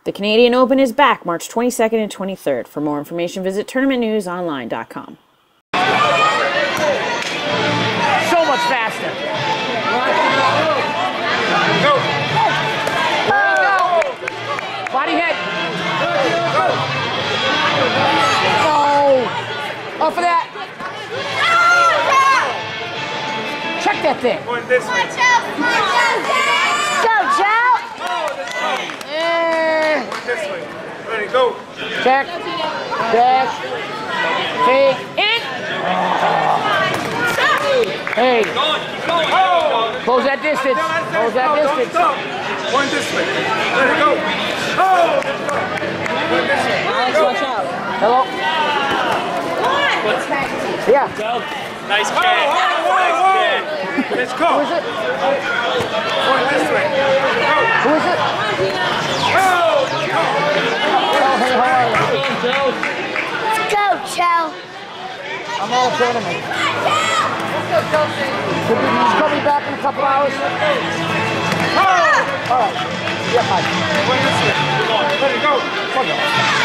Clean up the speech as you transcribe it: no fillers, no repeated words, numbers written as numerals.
The Canadian Open is back March 22nd and 23rd. For more information, visit tournamentnewsonline.com. So much faster. Go. Body head. Oh. Off of that. Check that thing. Going this way. Go, Joe. And Going this way. Ready, go. check. Back. Take it. Hey. Close that distance. Close that distance. Stop. Going this way. Ready, go. Oh. Going this way. Go. Hello. Yeah. Nice catch. Let's go. Who is it? Going this way. Go. Who is it? Oh. Oh, hey, how are you? Let's go, Joe. I'm at a tournament. He's coming back in a couple hours. Oh. All right. Yeah, bye. Going this way. Ready, go. Fuck it.